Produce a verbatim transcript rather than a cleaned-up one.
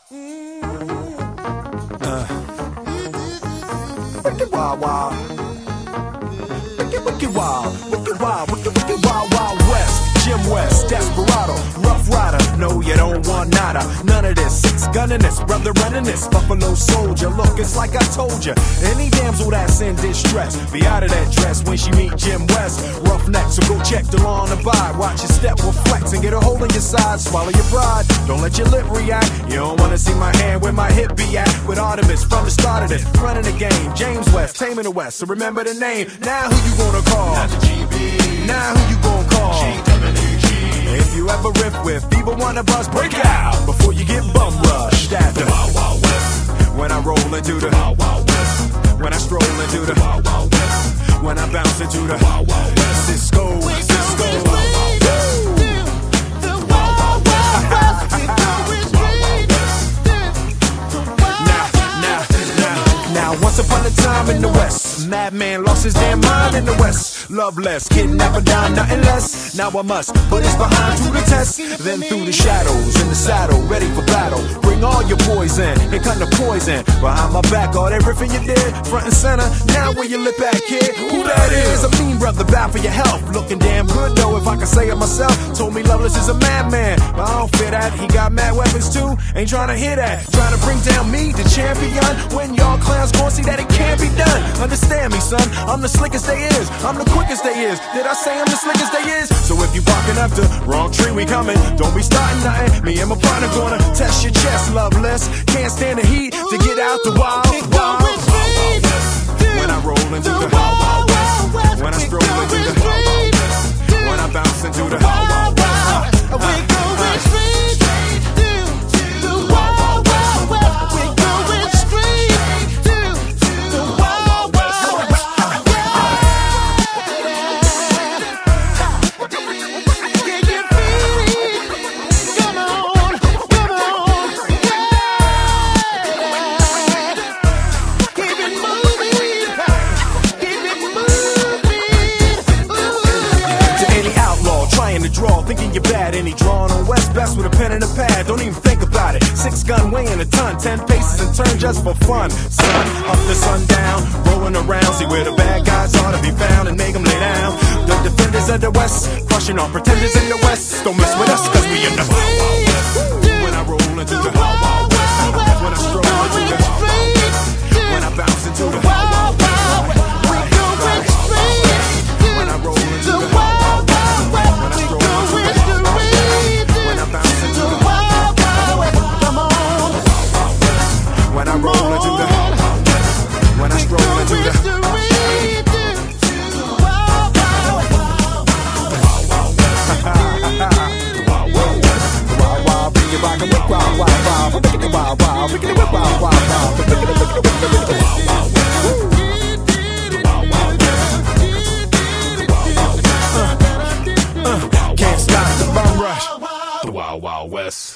Uh. Wicked Wild Wild. Wicked, wicked wild. Wicked wild. Wicked, wicked wild, wild west. Jim West, Desperado, Rough Rider. No, you don't want nada. None of this. Six gunning this, brother running this. Buffalo Soldier. Look, it's like I told you. Any damsel that's in distress, be out of that dress when she meet Jim West. Roughneck, so go check the law and abide. Watch your step will flex and get a hole in your side. Swallow your pride. Don't let your lip react. You don't wanna see my hand where my hip be at. With Artemis from the start of this, running the game. James West, taming the West. So remember the name. Now who you gonna call? Not the G B. Now who you gonna call? G W G. If you ever riff with people wanna bust, break out before you get bum rushed at the Wild Wild West. when I roll into the Wild Wild West. when I stroll into the Wild Wild West. when I bounce into the Wild Wild West. Cisco, Cisco. Now, once upon a time in the West, madman lost his damn mind in the West. Loveless, kidnapper down, nothing less. Now I must put his behind to the test. Then through the shadows, in the saddle, ready for battle. Bring all your poison, here come the poison. Behind my back, all that riffing you did, front and center. Now where your lip at, kid? Who that is? A mean brother, bad for your health. Looking damn good though, if I can say it myself. Told me Loveless is a madman, but I don't fear that. He got mad weapons too, ain't trying to hear that. Trying to bring down me, the champion, when y'all clowns gon' see that it can't be done. Understand me, son, I'm the slickest they is, I'm the quickest they is. Did I say I'm the slickest they is? So if you barking up the wrong tree, we coming. Don't be starting nothing, me and my partner gonna test your chest, Loveless. Can't stand the heat to get out the wild, wild, wild west. When I roll into the wild, wild west. When I stroll into the wild, wild west. When I bounce into the wild, wild west. Uh, uh, uh, straight to the wild, wild west. We're going straight to the wild, wild west. Can you feel it? Come on, come on, yeah. Keep it moving, keep it moving. Ooh. To any outlaw trying to draw, thinking you're bad, any drawing on West best with a pen and a pad. Don't even think about it. Six gun weighing a ton, ten paces and turn just for fun. Sun up to sundown, rolling around, see where the bad guys are to be found and make them lay down. The defenders of the West, crushing all pretenders in the West. Don't mess with us, cause we in the wild, wild west.